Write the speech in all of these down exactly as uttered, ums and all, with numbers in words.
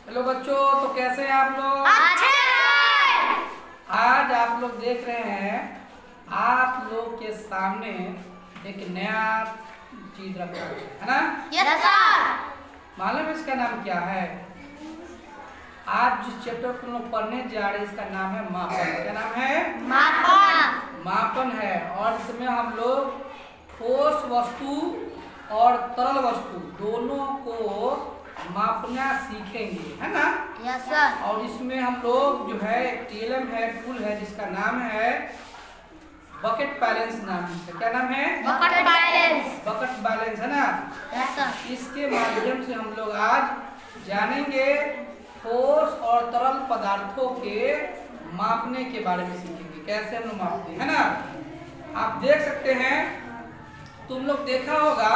Hello बच्चों, तो कैसे हैं आप लोग? अच्छे हैं। आज आप लोग देख रहे हैं, आप लोग के सामने एक नया चीज रखा है ना? Yes sir. मालूम है इसका नाम क्या है? आज जिस चैप्टर को हम लोग पढ़ने जा रहे हैं इसका नाम है मापन। क्या नाम है? मापन। मापन है। और इसमें हम लोग ठोस वस्तु और तरल वस्तु दोनों को मापना सीखेंगे, है ना? Yes sir. और इसमें हम लोग जो है टेलम है, टूल है जिसका नाम है बकेट बैलेंस। नाम है, क्या नाम है? Bucket balance. बकेट बैलेंस, है ना? Yes sir. इसके माध्यम से हम लोग आज जानेंगे ठोस और तरल पदार्थों के मापने के बारे में सीखेंगे, कैसे हम लोग मापते हैं, है ना? आप देख सकते हैं, तुम लोग देखा होगा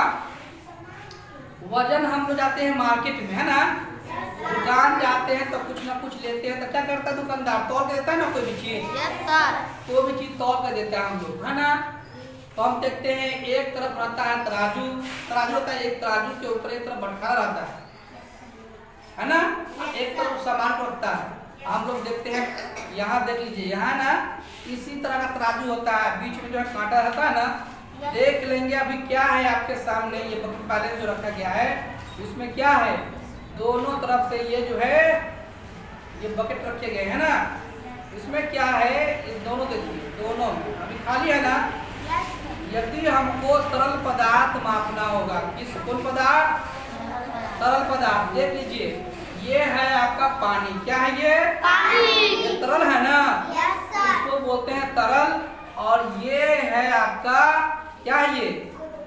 वजन हम लोग जाते हैं मार्केट में, है ना? दुकान जाते हैं तो कुछ ना कुछ लेते हैं तो क्या करता है दुकानदार? तौल के देता है ना कोई भी चीज। Yes sir. कोई भी चीज तौल कर देता है हम लोग, है ना? तो हम देखते हैं एक तरफ रहता है तराजू, तराजू होता है, एक तराजू के ऊपर एक तरफ बटखरा रहता है, है ना? एक तरफ सामान को रखता है। हम लोग देखते हैं यहाँ देख लीजिए, यहाँ ना इसी तरह का तराजू होता है, बीच में जो है कांटा रहता है ना। देख लेंगे अभी क्या है आपके सामने, ये बकेट बैलेंस जो रखा गया है उसमें क्या है, दोनों तरफ से ये जो है ये बकेट रखे गए हैं ना, इसमें क्या है, ये दोनों देखिए, दोनों अभी खाली है ना। यदि हमको तरल पदार्थ मापना होगा, किस कौन पदार्थ? तरल पदार्थ। देख लीजिए, ये है आपका पानी। क्या है ये? पानी। ये तरल है ना? Yes sir. इसको बोलते हैं तरल। और ये है आपका क्या है, ये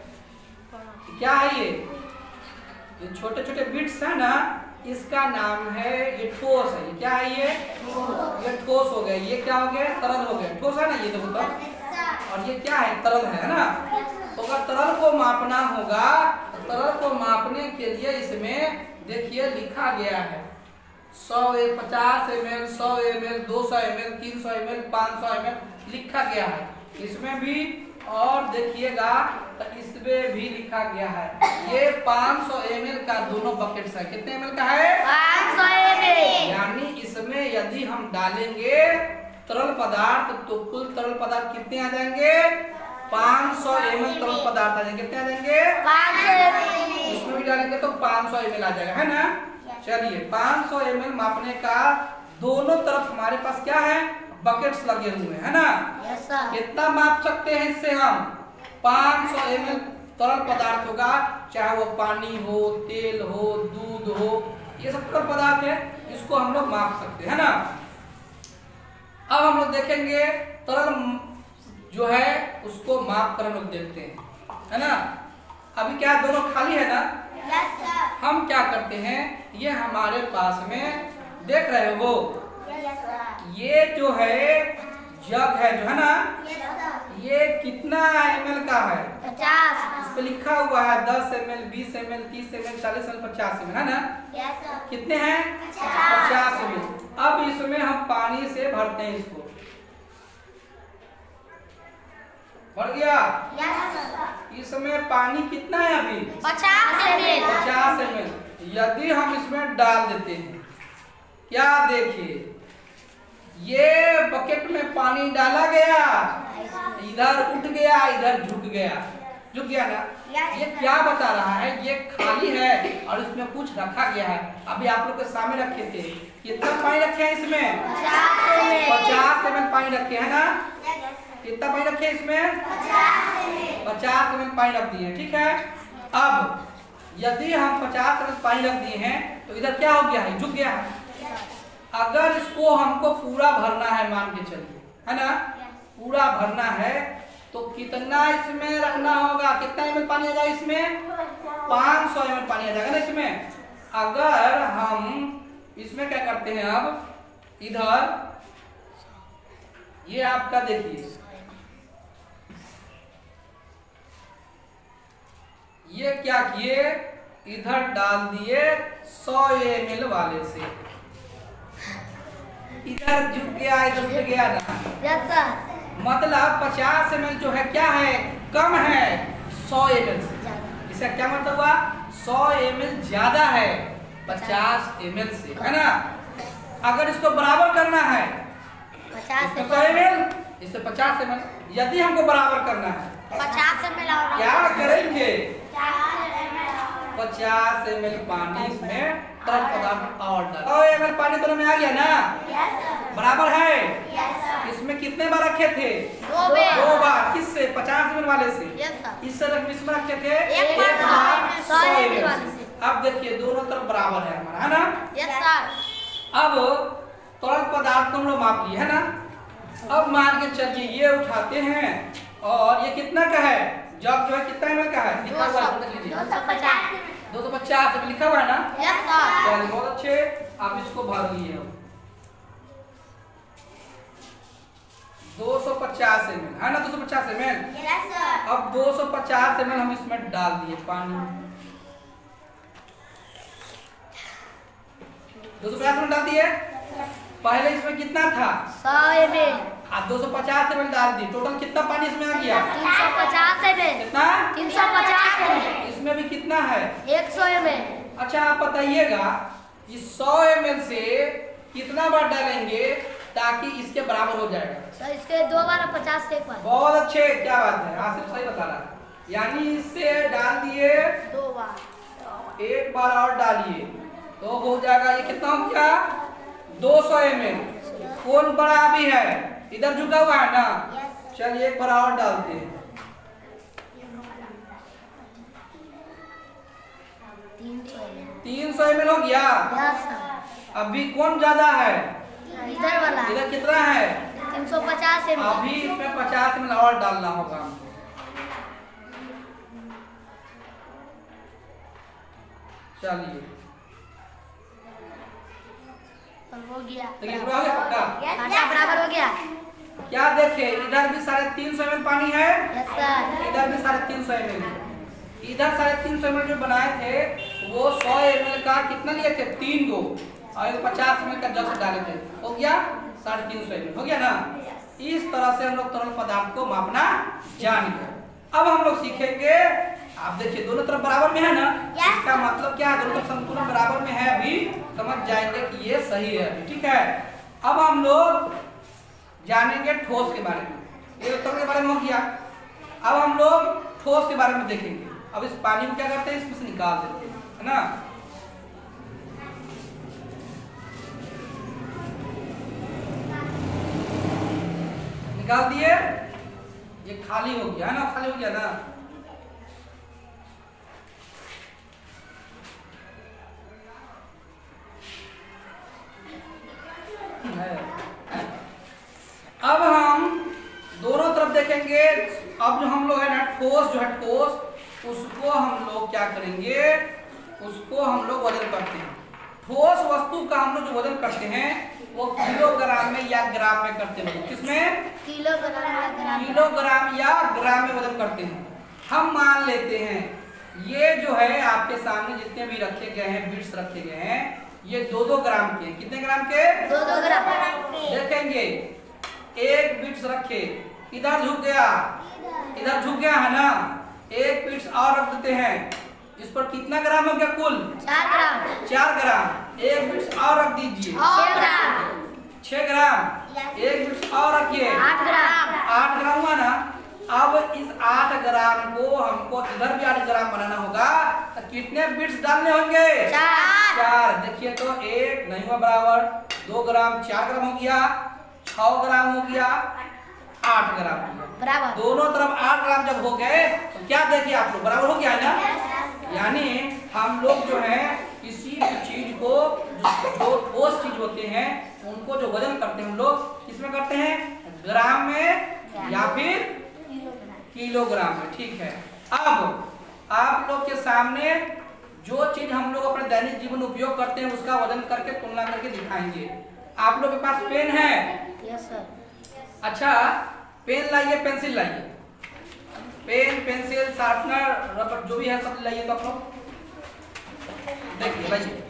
क्या है, ये ये छोटे छोटे बिट्स है ना, इसका नाम है ये ठोस है। ये क्या है? ये ये ठोस हो गया। ये क्या हो गया? तरल हो गया। ठोस है ना, ये देखो तो। और ये क्या है? तरल है ना? तो अगर तरल को मापना होगा तो तरल को मापने के लिए इसमें देखिए लिखा गया है सौ पचास एम एल, सौ एम एल, दो सौ एम एल, तीन सौ एम एल, पाँच सौ एम एल लिखा गया है इसमें भी। और देखिएगा तो इसमें भी लिखा गया है ये पाँच सौ एम एल का दोनों बकेट्स है। कितने एम एल का है? पाँच सौ एम एल। यानी इसमें यदि हम डालेंगे तरल पदार्थ तो कुल तरल पदार्थ कितने आ जाएंगे? पाँच सौ एम एल तरल पदार्थ आ जाएंगे। कितने आ जाएंगे? पाँच सौ एम एल। इसमें भी डालेंगे तो पाँच सौ एम एल आ जाएगा, है ना? चलिए, पाँच सौ एम एल मापने का दोनों तरफ हमारे पास क्या है? बकेट्स लगे हुए हैं, है ना? Yes sir. कितना माप सकते हैं इससे हम? पाँच सौ एम एल तरल पदार्थ होगा, चाहे वो पानी हो, तेल हो, दूध हो, ये सब तरल पदार्थ है, इसको हम लोग माप सकते हैं, है ना? अब हम लोग देखेंगे तरल जो है उसको माप कर हम लोग देखते हैं, है ना? अभी क्या दोनों खाली है ना? Yes sir. हम क्या करते हैं, ये हमारे पास में देख रहे हो, ये जो है जग है जो है ना, ये कितना एम एल का है? पचास। इस पे लिखा हुआ है दस एम एल, बीस एम एल, तीस एम एल, चालीस एम एल, पचास एम एल, है ना? Yes sir. कितने हैं? पचास एम एल। अब इसमें हम पानी से भरते हैं, इसको भर गया। Yes sir. इसमें पानी कितना है अभी? पचास एम एल। पचास एम एल। यदि हम इसमें डाल देते हैं, क्या देखिए, ये बकेट में पानी डाला गया, इधर उठ गया, इधर झुक गया, झुक गया ना? ये क्या बता रहा है? ये खाली है और इसमें कुछ रखा गया है। अभी आप लोग के सामने रखे थे, कितना पानी रखे हैं इसमें? पचास एम एल पानी रखे हैं ना? कितना पानी रखे हैं इसमें? पचास एम एल पानी रख दिए, ठीक है? अब यदि हम पचास एम एल पानी रख दिए हैं तो इधर क्या हो गया है? झुक गया है। अगर इसको हमको पूरा भरना है, मान के चलिए, है ना? पूरा भरना है तो कितना इसमें रखना होगा? कितना एम एल पानी आ जाएगा इसमें? पाँच सौ एम एल पानी आ जाएगा ना इसमें। अगर हम इसमें क्या करते हैं, अब इधर ये आपका देखिए, ये क्या किए, इधर डाल दिए सौ एम एल वाले से, इधर झुक गया, इधर झुक गया ना? Yes sir. मतलब पचास एम एल जो है क्या है? कम है सौ एम एल से। इसका क्या मतलब हुआ? सौ एम एल ज्यादा है पचास एम एल से, है ना। अगर इसको बराबर करना है पचास इसमें सौ एम एल, इससे पचास एम एल, यदि हमको बराबर करना है पचास एम एल क्या करेंगे, पचास एम एल पानी इसमें तरल पदार्थ और डाल, सौ एम एल पानी दोनों में आ गया ना, बराबर है। इसमें कितने बार रखे थे, दो बार, दो बार, किससे, पचास एम एल वाले से, इससे इसमें रखे थे एक बार सौ एम एल से। अब देखिए दोनों तरफ बराबर है हमारा, है ना। Yes sir. अब तरल पदार्थ को हम लोग माप लिए, है ना। अब मान के चलिए ये उठाते हैं और ये कितना का है, जग जो है कितना एम एल का है, लिखा हुआ है, देख लीजिए, दो सौ पचास दो सौ पचास एम एल लिखा हुआ है ना। Yes sir. चलिए बहुत अच्छे, आप इसको भर लिए हो, दो सौ पचास एम एल, है ना, दो सौ पचास एम एल। Yes sir. अब दो सौ पचास एम एल हम इसमें डाल दिए पानी, दो सौ पचास एम एल डाल दिए। पहले इसमें कितना था, सौ एम एल, आप दो सौ पचास एम एल डाल दिए, टोटल कितना पानी इसमें आ गया, तीन सौ पचास एम एल, कितना, तीन सौ पचास एम एल, इसमें भी कितना है, एक सौ एम एल। अच्छा आप बताइएगा इस सौ एम एल से कितना बार डालेंगे ताकि इसके बराबर हो जाएगा, सर इसके दो बार और पचास से एक बार। बहुत अच्छे, क्या बात है, आसिफ सही बता रहा है। यानी इससे डाल दिए दो बार, एक बार और डालिए तो हो जाएगा, ये कितना हो गया, दो सौ एम एल। कौन बड़ा अभी है, इधर झुका हुआ है ना, चलिए एक बार और डालते हैं, तीन सौ एम एल हो गया। Yes sir. अभी कौन ज्यादा है, इधर वाला इधर कितना है, तीन सौ पचास एम एल। अभी इसमें पचास एम एल और डालना होगा हमको, चलिए हो गया, देखिए पूरा हो गया पक्का, आटा बराबर हो गया। क्या देखे, इधर भी साढ़े तीन सौ एम एल पानी है, यस सर। इधर भी साढ़े तीन सौ एम एल, इधर साढ़े तीन सौ एम एल जो बनाए थे वो सौ एम एल का कितना लिए थे, तीन गो, और पचास एम एल का जग से डाले थे, हो गया साढ़े तीन सौ एम एल, हो गया ना। इस तरह से हम लोग तरल पदार्थ को मापना जान गए। अब हम लोग सीखेंगे, आप देखिए दोनों तरफ बराबर में है ना, इसका मतलब क्या है, दोनों तरफ संतुलन बराबर में है, अभी समझ जाएंगे कि ये सही है अभी, ठीक है। अब हम लोग जानेंगे ठोस के बारे में, ये तरल के बारे में हो गया। अब हम लोग ठोस के बारे में देखेंगे। अब इस पानी को क्या करते हैं, इसमें से निकाल देते हैं, है ना। निकाल दिए, ये खाली हो गया है ना, खाली हो गया ना। अब हम दोनों तरफ देखेंगे। अब जो हम लोग है ना ठोस जो है ठोस, उसको हम लोग क्या करेंगे, उसको हम लोग वजन करते हैं। ठोस वस्तु का हम लोग जो वजन करते हैं वो किलोग्राम में या ग्राम में करते हैं, किसमें, किलोग्राम या ग्राम, किलोग्राम या ग्राम में वजन करते हैं। हम मान लेते हैं ये जो है आपके सामने जितने भी रखे गए हैं बिट्स रखे गए हैं, ये दो दो ग्राम के, कितने ग्राम के, दो दो ग्राम। देखेंगे एक बिट्स रखे, इधर झुक गया, इधर झुक गया है ना, एक बिट्स और रख देते हैं, इस पर कितना ग्राम हो गया कुल, चार ग्राम, चार ग्राम। एक बिट्स और रख दीजिए, छह ग्राम, छह ग्राम। एक बिट्स और रखिए, आठ ग्राम, आठ ग्राम हुआ ना। अब इस आठ ग्राम को हमको इधर भी आठ ग्राम बनाना होगा, तो कितने बिट्स डालने होंगे, चार। चार। देखिए तो एक नहीं हुआ बराबर, दो ग्राम, चार ग्राम हो गया, छह ग्राम हो गया, आठ ग्राम हो गया बराबर। दोनों तरफ आठ ग्राम जब हो गए तो क्या देखिए आप लोग बराबर हो गया है ना। यानी हम लोग जो है किसी भी चीज को जो ठोस चीज होते हैं उनको जो वजन करते हैं हम लोग किसमें करते हैं, ग्राम में या फिर किलोग्राम में, ठीक है। अब आप लोग के सामने जो चीज हम लोग अपने दैनिक जीवन में उपयोग करते हैं उसका वजन करके तुलना करके दिखाएंगे। आप लोग के पास पेन है, यस सर। अच्छा पेन लाइए, पेंसिल लाइए, पेन पेंसिल शार्पनर रबर जो भी है सब लाइए। तो आप लोग देखिए लाइए,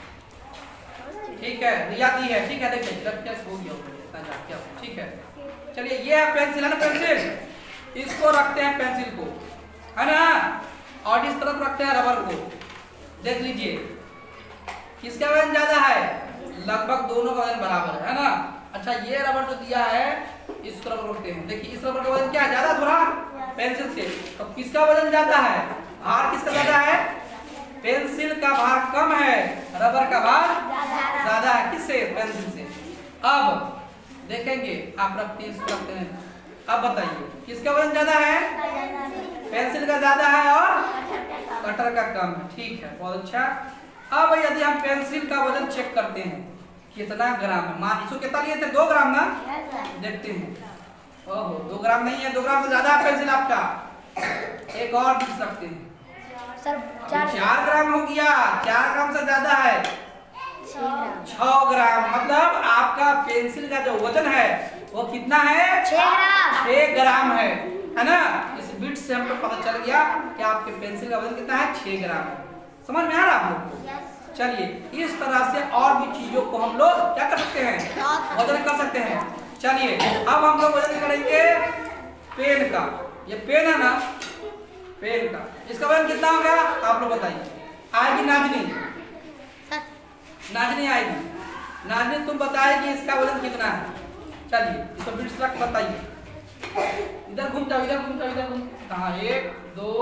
ठीक है, रिया दी है, ठीक है, देखिए हो गया इतना जा क्या, ठीक है। चलिए ये है पेंसिल है ना, पेंसिल इसको रखते हैं पेंसिल को, है ना, और इस तरफ रखते हैं रबर को। देख लीजिए किसका वजन ज्यादा है? लगभग दोनों का वजन बराबर है ना। अच्छा ये रबर जो दिया है इसको रबर बोलते हैं। देखिए इस रबर का वजन क्या है? ज्यादा थोड़ा पेंसिल से। तो किसका वजन ज्यादा है? भार किसका ज्यादा है? पेंसिल का भार कम है, रबर का भार ज्यादा है। किससे? पेंसिल से। अब देखेंगे आप रखते हैं इसको रखते हैं। अब बताइए किसका वजन ज्यादा है? पेंसिल का ज्यादा है और कटर का कम है। ठीक है, बहुत अच्छा। अब यदि हम पेंसिल का वजन चेक करते हैं कितना ग्राम है। मान इसको कितना लिए थे? दो ग्राम ना। देखते हैं। ओहो दो ग्राम नहीं है, दो ग्राम से ज्यादा है पेंसिल आपका। एक और दिख सकते हैं सर चार ग्राम हो गया। चार ग्राम से ज्यादा है छह ग्राम। मतलब आपका पेंसिल का जो वजन है वो कितना है? छह ग्राम। छह ग्राम है, है ना। इस बिट से हमको पता चल गया कि आपके पेंसिल का वजन कितना है? छह ग्राम है। समझ में आ रहा आप लोग को? चलिए इस तरह से और भी चीजों को हम लोग क्या कर सकते हैं? वजन कर सकते हैं। चलिए अब हम लोग वजन करेंगे पेन का। ये पेन है ना, पेन का इसका वजन कितना होगा आप लोग बताइए। आएगी नाजनी? नाजनी आएगी। नाजनी तुम बताएगी इसका वजन कितना है। चलिए इसको बिट्स रख बताइए। इधर घूम जाओ, इधर घूम जाओ, इधर घूम। हाँ एक दो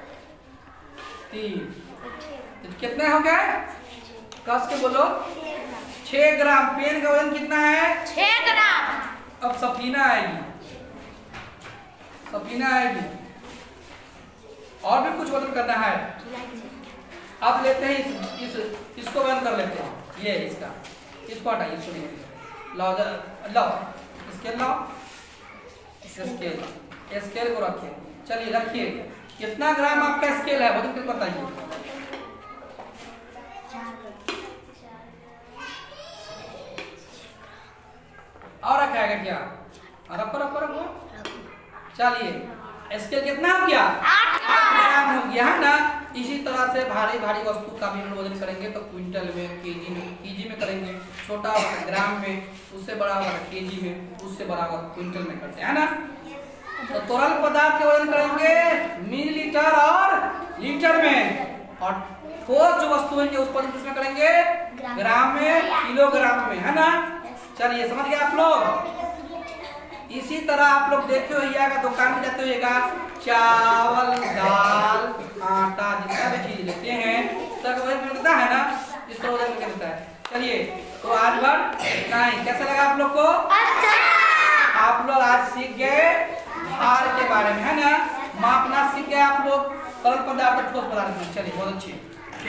तीन। कितने हो गए? कस के बोलो। छह ग्राम। पेन का वजन कितना है? छह ग्राम। अब सफीना आएगी, सफीना आएगी। और भी कुछ वजन करना है। अब लेते हैं इस, इस इसको वजन कर लेते हैं। ये इसका इसको हटाइए, इसको नहीं लाओ, लाओ स्केल लाओ, स्केल स्केल को रखिए। चलिए रखिए। कितना ग्राम आपका स्केल है? वजन कितना बताइए। और रखा है क्या? रखो रखो रखो। चलिए स्केल कितना हो गया? आठ ग्राम हो गया, है ना। इसी तरह से भारी भारी वस्तु का भी हम वजन करेंगे तो क्विंटल में, केजी में, केजी में करेंगे। छोटा होगा ग्राम में, उससे बड़ा होगा केजी में, उससे बड़ा होगा क्विंटल में करते हैं ना। तो तरल पदार्थ के वजन करेंगे मिलीलीटर और लीटर में, और ठोस जो वस्तु है उस पर किसमें करेंगे? ग्राम में, किलोग्राम में, है ना। चलिए समझ गए आप लोग। इसी तरह आप लोग देखे होइएगा दुकान में जाते होइएगा, चावल दाल आटा जितना भी चीज लेते हैं सब वजन मिलता है ना, इस तरह वजन मिलता है। चलिए तो आज भर इतना ही। कैसा लगा आप लोग को? अच्छा। आप लोग आज सीख गए भार के बारे में, है ना। मापना सीख गए आप लोग, तरल पदार्थ ठोस पदार्थ में। चलिए बहुत अच्छी।